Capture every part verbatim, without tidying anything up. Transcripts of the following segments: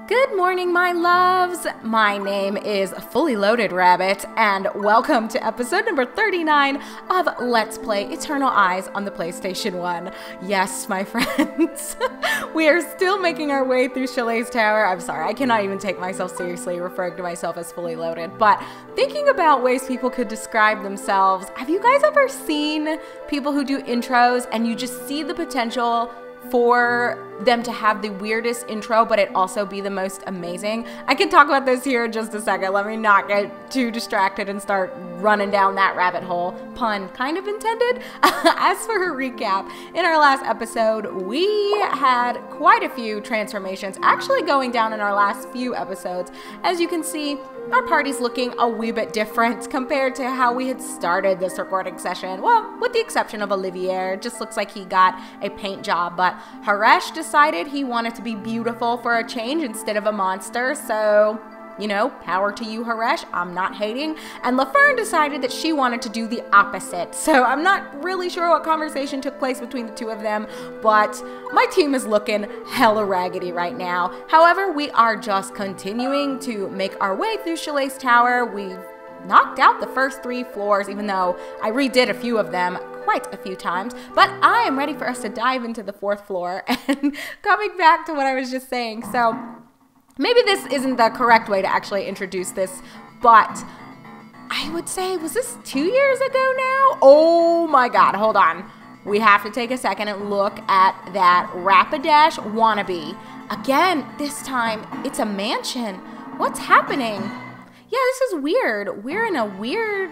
Good morning, my loves. My name is Fully Loaded Rabbit, and welcome to episode number thirty-nine of Let's Play Eternal Eyes on the PlayStation one. Yes, my friends, we are still making our way through Shalae's Tower. I'm sorry, I cannot even take myself seriously referring to myself as fully loaded, but thinking about ways people could describe themselves, have you guys ever seen people who do intros and you just see the potential for them to have the weirdest intro, but it also be the most amazing? I can talk about this here in just a second. Let me not get too distracted and start running down that rabbit hole. Pun kind of intended. As for her recap, in our last episode, we had quite a few transformations actually going down in our last few episodes. As you can see, our party's looking a wee bit different compared to how we had started this recording session. Well, with the exception of Olivier, it just looks like he got a paint job, but Haresh decided he wanted to be beautiful for a change instead of a monster, so, you know, power to you, Haresh. I'm not hating. And Laferne decided that she wanted to do the opposite, so I'm not really sure what conversation took place between the two of them, but my team is looking hella raggedy right now. However, we are just continuing to make our way through Shalae's Tower. We've knocked out the first three floors, even though I redid a few of them quite a few times, but I am ready for us to dive into the fourth floor. And coming back to what I was just saying, so maybe this isn't the correct way to actually introduce this, but I would say, was this two years ago now? Oh my god, hold on. We have to take a second and look at that Rapidash wannabe. Again, this time, it's a mansion. What's happening? Yeah, this is weird. We're in a weird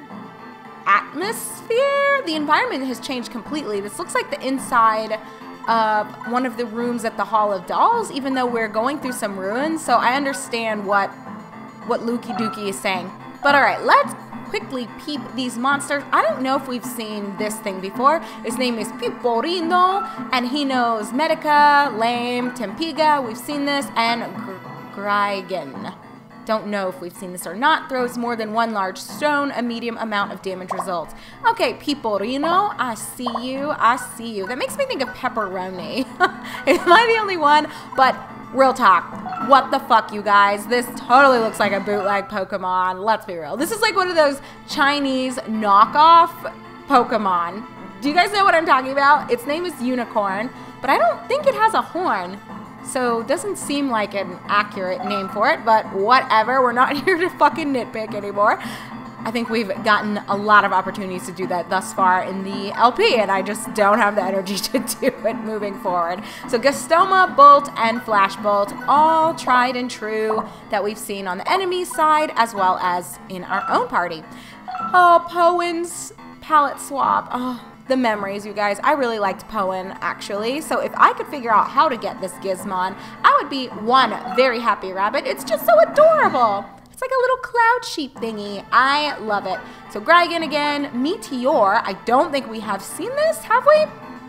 atmosphere. The environment has changed completely. This looks like the inside of one of the rooms at the Hall of Dolls, even though we're going through some ruins. So I understand what what Lukey Dookie is saying. But all right, let's quickly peep these monsters. I don't know if we've seen this thing before. His name is Piporino, and he knows Medica, Lame, Tempiga. We've seen this, and Grigen. Don't know if we've seen this or not. Throws more than one large stone, a medium amount of damage results. Okay, Piporino, I see you, I see you. That makes me think of pepperoni. Am I the only one? But real talk, what the fuck, you guys? This totally looks like a bootleg Pokemon. Let's be real. This is like one of those Chinese knockoff Pokemon. Do you guys know what I'm talking about? Its name is Unicorn, but I don't think it has a horn. So it doesn't seem like an accurate name for it, but whatever. We're not here to fucking nitpick anymore. I think we've gotten a lot of opportunities to do that thus far in the L P, and I just don't have the energy to do it moving forward. So Gastoma, Bolt, and Flash Bolt, all tried and true that we've seen on the enemy side as well as in our own party. Oh, Poen's palette swap. Oh, the memories, you guys. I really liked Poen, actually. So if I could figure out how to get this Gizmon, I would be one very happy rabbit. It's just so adorable. It's like a little cloud sheep thingy. I love it. So Grigen again, Meteor. I don't think we have seen this, have we?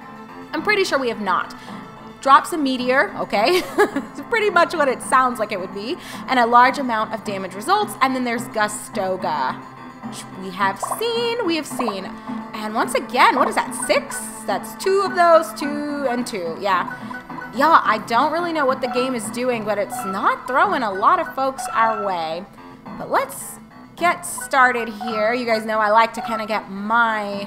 I'm pretty sure we have not. Drops a meteor, okay? It's pretty much what it sounds like it would be. And a large amount of damage results. And then there's Gustoga, which we have seen, we have seen. And once again, what is that, six? That's two of those, two and two, yeah. Yeah, I don't really know what the game is doing, but it's not throwing a lot of folks our way. But let's get started here. You guys know I like to kind of get my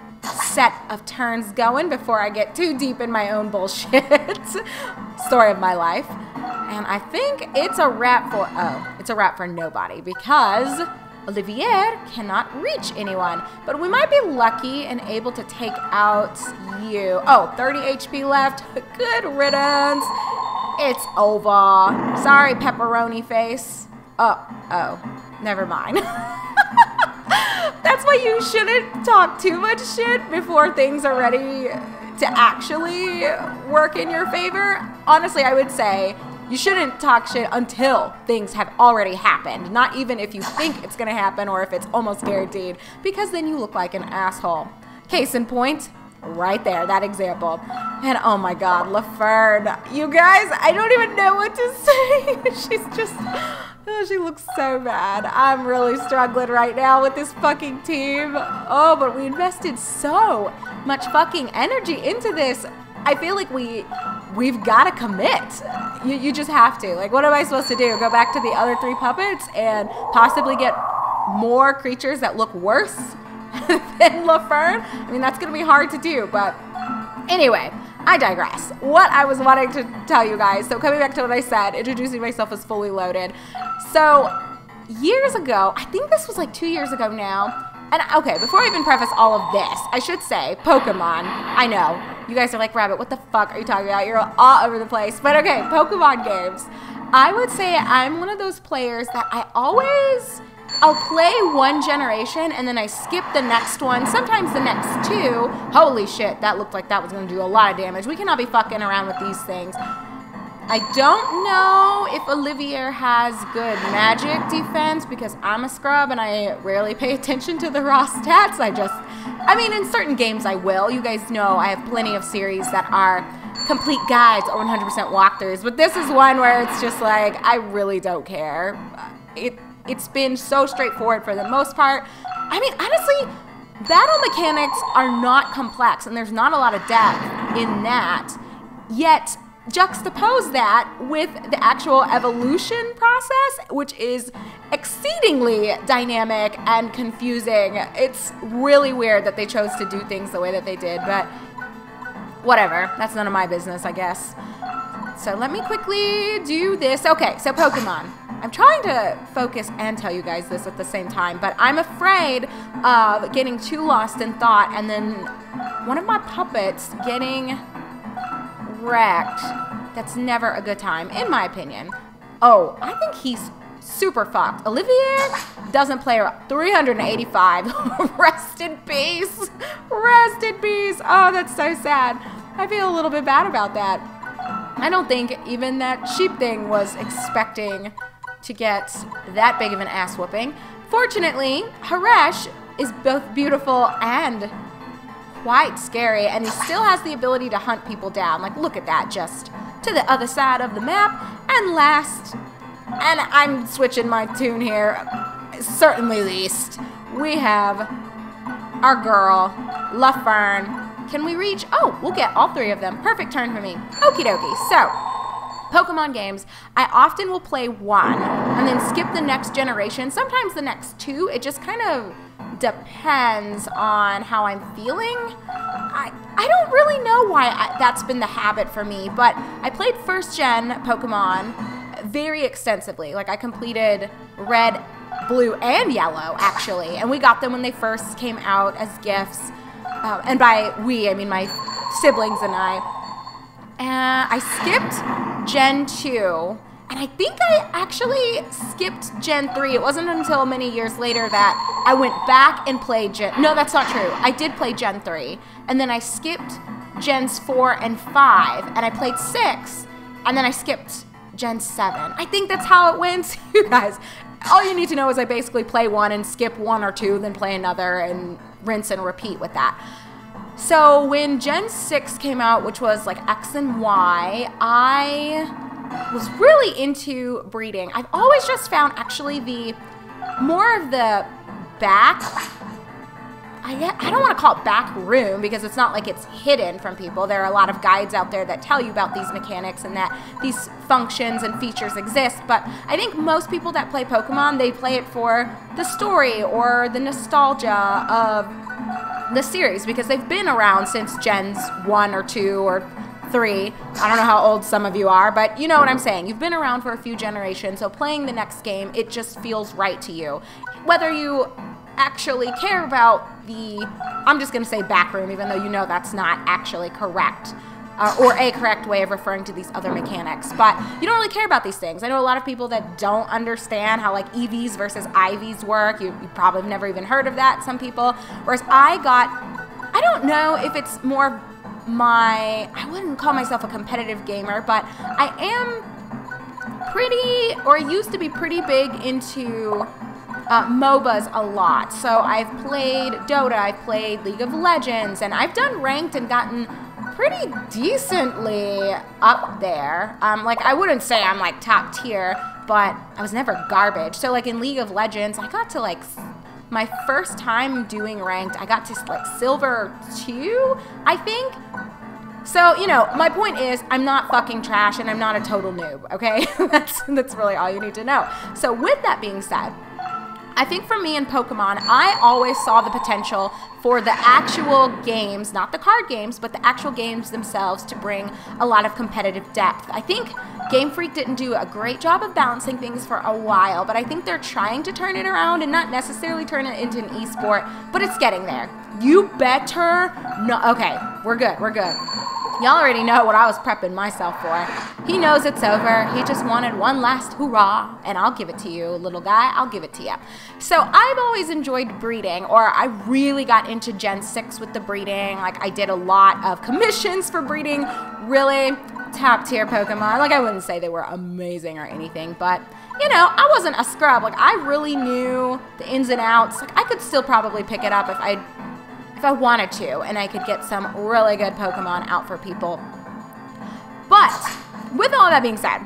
set of turns going before I get too deep in my own bullshit. Story of my life. And I think it's a wrap for, oh, it's a wrap for nobody because Olivier cannot reach anyone, but we might be lucky and able to take out you. Oh, thirty H P left. Good riddance. It's over. Sorry, pepperoni face. Oh, oh, never mind. That's why you shouldn't talk too much shit before things are ready to actually work in your favor. Honestly, I would say you shouldn't talk shit until things have already happened, not even if you think it's gonna happen or if it's almost guaranteed, because then you look like an asshole. Case in point, right there, that example. And oh my god, Laferne. You guys, I don't even know what to say. She's just, oh, she looks so bad. I'm really struggling right now with this fucking team. Oh, but we invested so much fucking energy into this. I feel like we we've got to commit. You, you just have to. Like, what am I supposed to do? Go back to the other three puppets and possibly get more creatures that look worse than LaFern? I mean, that's going to be hard to do, but anyway, I digress. What I was wanting to tell you guys, so coming back to what I said, introducing myself as Fully Loaded. So, years ago, I think this was like two years ago now, and okay, before I even preface all of this, I should say, Pokemon, I know, you guys are like, Rabbit, what the fuck are you talking about? You're all over the place, but okay, Pokemon games. I would say I'm one of those players that I always, I'll play one generation and then I skip the next one, sometimes the next two. Holy shit, that looked like that was going to do a lot of damage. We cannot be fucking around with these things. I don't know if Olivier has good magic defense because I'm a scrub and I rarely pay attention to the raw stats. I just, I mean, in certain games I will. You guys know I have plenty of series that are complete guides or one hundred percent walkthroughs, but this is one where it's just like, I really don't care. It, it's been so straightforward for the most part. I mean, honestly, battle mechanics are not complex and there's not a lot of depth in that, yet juxtapose that with the actual evolution process, which is exceedingly dynamic and confusing. It's really weird that they chose to do things the way that they did, but whatever. That's none of my business, I guess. So let me quickly do this. Okay, so Pokemon. I'm trying to focus and tell you guys this at the same time, but I'm afraid of getting too lost in thought and then one of my puppets getting wrecked. That's never a good time, in my opinion. Oh, I think he's super fucked. Olivier doesn't play around. three hundred eighty-five. Rest in peace. Rest in peace. Oh, that's so sad. I feel a little bit bad about that. I don't think even that sheep thing was expecting to get that big of an ass whooping. Fortunately, Haresh is both beautiful and quite scary, and he still has the ability to hunt people down. Like, look at that, just to the other side of the map. And last, and I'm switching my tune here, certainly least, we have our girl, LaFern. Can we reach? Oh, we'll get all three of them. Perfect turn for me. Okie dokie. So, Pokemon games, I often will play one and then skip the next generation, sometimes the next two. It just kind of depends on how I'm feeling. I, I don't really know why I, that's been the habit for me, but I played first gen Pokemon very extensively. Like, I completed red, blue, and yellow, actually, and we got them when they first came out as gifts. Uh, and by we, I mean my siblings and I. Uh, I skipped Gen two, and I think I actually skipped Gen three. It wasn't until many years later that I went back and played Gen... No, that's not true. I did play Gen three, and then I skipped Gens four and five, and I played six, and then I skipped Gen seven. I think that's how it went. You guys, all you need to know is I basically play one and skip one or two, then play another, and rinse and repeat with that. So when Gen six came out, which was like X and Y, I was really into breeding. I've always just found actually the more of the back, I, I don't want to call it back room because it's not like it's hidden from people. There are a lot of guides out there that tell you about these mechanics and that these functions and features exist, but I think most people that play Pokemon, they play it for the story or the nostalgia of the series because they've been around since Gens one or two or three. I don't know how old some of you are, but you know what I'm saying. You've been around for a few generations, so playing the next game, it just feels right to you. Whether you actually care about the, I'm just going to say backroom, even though you know that's not actually correct. Uh, or a correct way of referring to these other mechanics. But you don't really care about these things. I know a lot of people that don't understand how like E Vs versus I Vs work. You, you probably have never even heard of that, some people. Whereas I got, I don't know if it's more my, I wouldn't call myself a competitive gamer, but I am pretty, or I used to be pretty big into Uh, MOBAs a lot. So I've played Dota, I've played League of Legends, and I've done ranked and gotten pretty decently up there. Um, like, I wouldn't say I'm like top tier, but I was never garbage. So like in League of Legends, I got to like, my first time doing ranked, I got to like silver two, I think. So, you know, my point is I'm not fucking trash and I'm not a total noob, okay? that's, that's really all you need to know. So with that being said, I think for me in Pokemon, I always saw the potential for the actual games, not the card games, but the actual games themselves to bring a lot of competitive depth. I think Game Freak didn't do a great job of balancing things for a while, but I think they're trying to turn it around and not necessarily turn it into an esport, but it's getting there. You better no. Okay, we're good, we're good. Y'all already know what I was prepping myself for. He knows it's over. He just wanted one last hurrah, and I'll give it to you, little guy. I'll give it to you. So I've always enjoyed breeding, or I really got into Gen six with the breeding. Like, I did a lot of commissions for breeding. Really top tier Pokemon. Like, I wouldn't say they were amazing or anything, but, you know, I wasn't a scrub. Like, I really knew the ins and outs. Like, I could still probably pick it up if I if I wanted to, and I could get some really good Pokemon out for people. But with all that being said,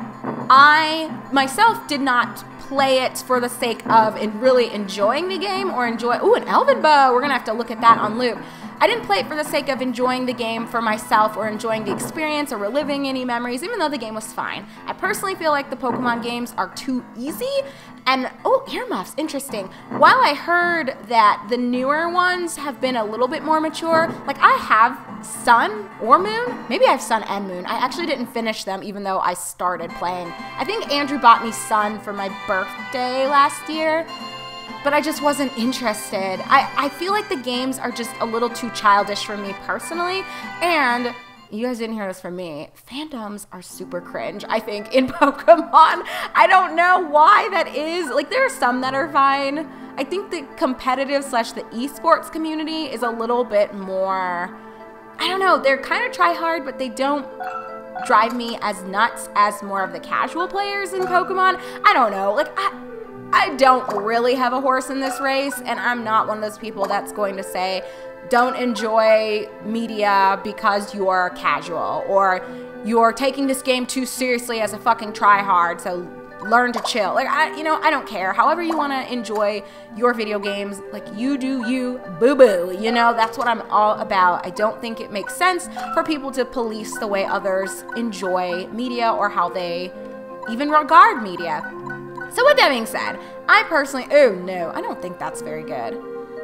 I myself did not play it for the sake of in really enjoying the game or enjoy. Ooh, an Elven Bow. We're gonna have to look at that on loop. I didn't play it for the sake of enjoying the game for myself or enjoying the experience or reliving any memories, even though the game was fine. I personally feel like the Pokemon games are too easy. And, oh, earmuffs, interesting. While I heard that the newer ones have been a little bit more mature, like I have Sun or Moon. Maybe I have Sun and Moon. I actually didn't finish them even though I started playing. I think Andrew bought me Sun for my birthday last year, but I just wasn't interested. I, I feel like the games are just a little too childish for me personally, and you guys didn't hear this from me, fandoms are super cringe, I think, in Pokemon. I don't know why that is. Like, there are some that are fine. I think the competitive slash the esports community is a little bit more, I don't know, they're kind of try hard, but they don't drive me as nuts as more of the casual players in Pokemon. I don't know, like, I... I don't really have a horse in this race, and I'm not one of those people that's going to say, don't enjoy media because you're casual, or you're taking this game too seriously as a fucking try-hard, so learn to chill. Like, I, you know, I don't care. However you want to enjoy your video games, like, you do you, boo-boo. You know, that's what I'm all about. I don't think it makes sense for people to police the way others enjoy media or how they even regard media. So with that being said, I personally, oh no, I don't think that's very good.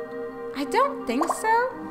I don't think so.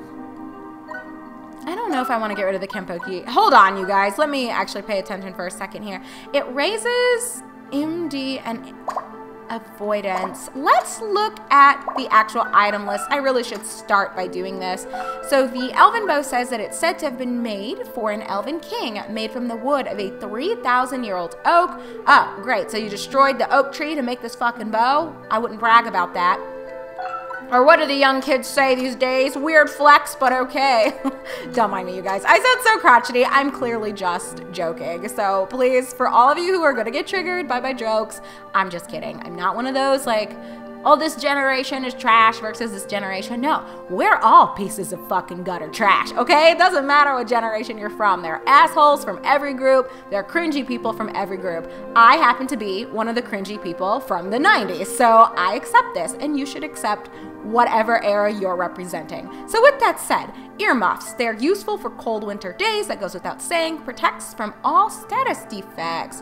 I don't know if I want to get rid of the Kenpoke. Hold on, you guys. Let me actually pay attention for a second here. It raises M D and avoidance. Let's look at the actual item list. I really should start by doing this. So the Elven Bow says that it's said to have been made for an Elven King, made from the wood of a three thousand year old oak. Oh, great. So you destroyed the oak tree to make this fucking bow? I wouldn't brag about that. Or what do the young kids say these days? Weird flex, but okay. Don't mind me, you guys. I sound so crotchety. I'm clearly just joking. So please, for all of you who are going to get triggered by my jokes, I'm just kidding. I'm not one of those, like, oh, this generation is trash versus this generation. No, we're all pieces of fucking gutter trash, okay? It doesn't matter what generation you're from. There are assholes from every group. There are cringy people from every group. I happen to be one of the cringy people from the nineties, so I accept this, and you should accept whatever era you're representing. So with that said, earmuffs, they're useful for cold winter days, that goes without saying, protects from all status defects.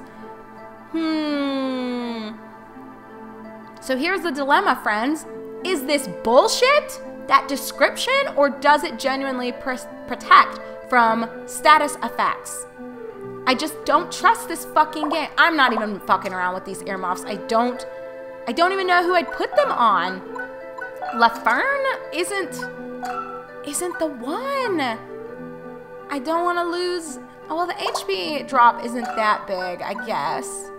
Hmm. So here's the dilemma, friends. Is this bullshit, that description, or does it genuinely pr protect from status effects? I just don't trust this fucking game. I'm not even fucking around with these earmuffs. I don't, I don't even know who I'd put them on. Lafern isn't, isn't the one. I don't want to lose, oh, well, the H P drop isn't that big, I guess.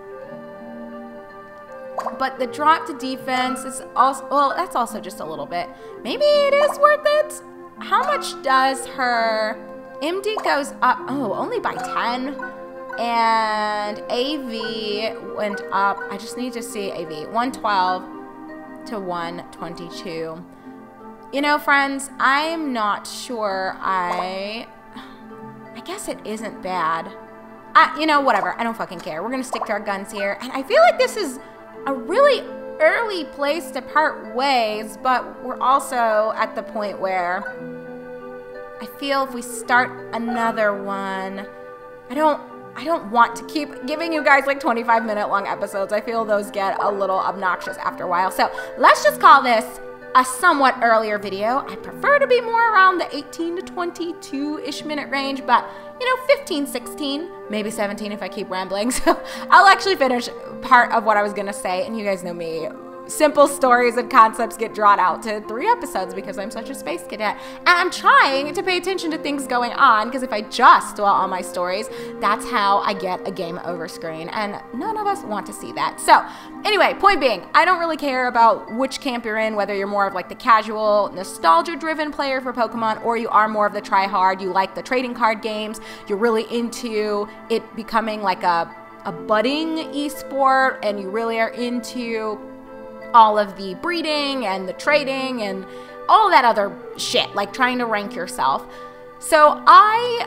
But the drop to defense is also, well, that's also just a little bit. Maybe it is worth it. How much does her M D goes up? Oh, only by ten. And A V went up. I just need to see A V. one twelve to one twenty-two. You know, friends, I'm not sure. I, I guess it isn't bad. I, you know, whatever. I don't fucking care. We're going to stick to our guns here. And I feel like this is a really early place to part ways, but we're also at the point where I feel if we start another one, I don't I don't want to keep giving you guys like twenty-five minute long episodes. I feel those get a little obnoxious after a while. So let's just call this a somewhat earlier video. I prefer to be more around the eighteen to twenty-two-ish minute range, but you know, fifteen, sixteen, maybe seventeen if I keep rambling. So I'll actually finish part of what I was gonna say, and you guys know me. Simple stories and concepts get drawn out to three episodes because I'm such a space cadet. And I'm trying to pay attention to things going on, because if I just dwell on my stories, that's how I get a game over screen, and none of us want to see that. So anyway, point being, I don't really care about which camp you're in, whether you're more of like the casual, nostalgia-driven player for Pokemon, or you are more of the try-hard, you like the trading card games, you're really into it becoming like a, a budding esport, and you really are into all of the breeding and the trading and all that other shit, like trying to rank yourself. So I,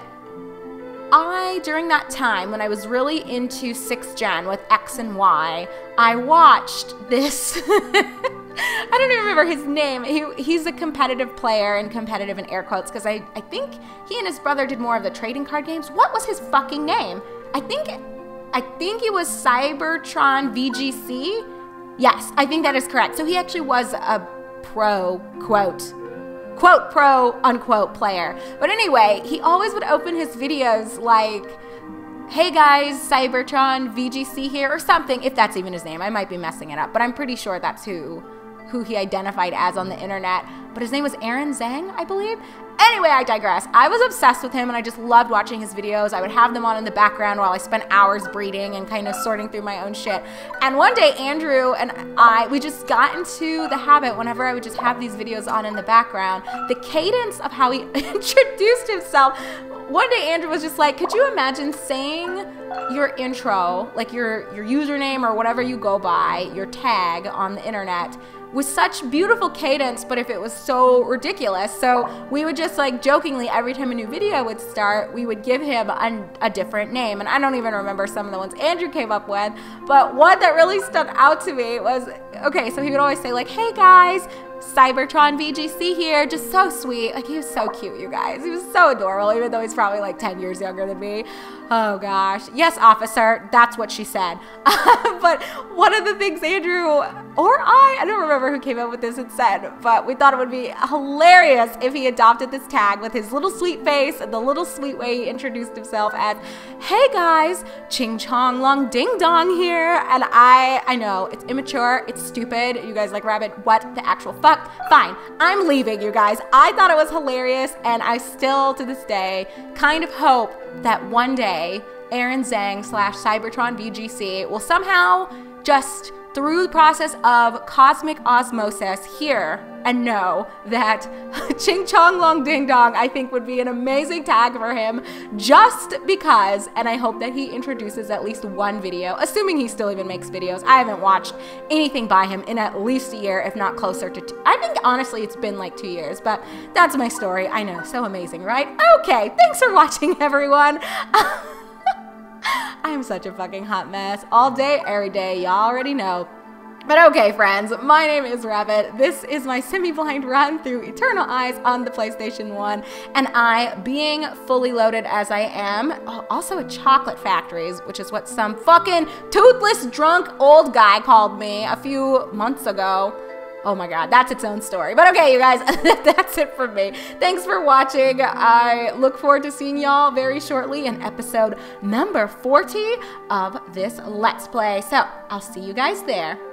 I, during that time when I was really into sixth gen with X and Y, I watched this, I don't even remember his name. He, he's a competitive player, and competitive in air quotes, because I, I think he and his brother did more of the trading card games. What was his fucking name? I think, I think it was Cybertron V G C. Yes, I think that is correct. So he actually was a pro, quote, quote, pro, unquote player. But anyway, he always would open his videos like, hey guys, Cybertron V G C here, or something, if that's even his name. I might be messing it up, but I'm pretty sure that's who, who he identified as on the internet. But his name was Aaron Zhang, I believe. Anyway, I digress. I was obsessed with him, and I just loved watching his videos. I would have them on in the background while I spent hours breeding and kind of sorting through my own shit. And one day, Andrew and I, we just got into the habit, whenever I would just have these videos on in the background, the cadence of how he introduced himself. One day, Andrew was just like, could you imagine saying your intro, like your, your username or whatever you go by, your tag on the internet, with such beautiful cadence, but if it was so ridiculous. So we would just like jokingly, every time a new video would start, we would give him a, a different name. And I don't even remember some of the ones Andrew came up with, but one that really stuck out to me was, okay, so he would always say like, hey guys, Cybertron V G C here, just so sweet. Like, he was so cute, you guys. He was so adorable, even though he's probably like ten years younger than me. Oh gosh. Yes, officer, that's what she said. But one of the things Andrew, or I, I don't remember who came up with this and said, but we thought it would be hilarious if he adopted this tag with his little sweet face and the little sweet way he introduced himself as, hey guys, Ching Chong Long Ding Dong here. And I, I know, it's immature, it's stupid. You guys like rabbit, what the actual fuck? Fine, I'm leaving, you guys. I thought it was hilarious, and I still, to this day, kind of hope that one day Aaron Zhang slash Cybertron V G C will somehow just, through the process of cosmic osmosis, hear and know that Ching Chong Long Ding Dong, I think, would be an amazing tag for him, just because, and I hope that he introduces at least one video, assuming he still even makes videos. I haven't watched anything by him in at least a year, if not closer to two. I think, honestly, it's been like two years, but that's my story. I know, so amazing, right? Okay, thanks for watching, everyone. I'm such a fucking hot mess. All day, every day, y'all already know. But okay, friends, my name is Rabbit. This is my semi-blind run through Eternal Eyes on the PlayStation one, and I, being fully loaded as I am, also at Chocolate Factories, which is what some fucking toothless, drunk, old guy called me a few months ago. Oh my god, that's its own story. But okay, you guys, that's it from me. Thanks for watching. I look forward to seeing y'all very shortly in episode number forty of this Let's Play. So, I'll see you guys there.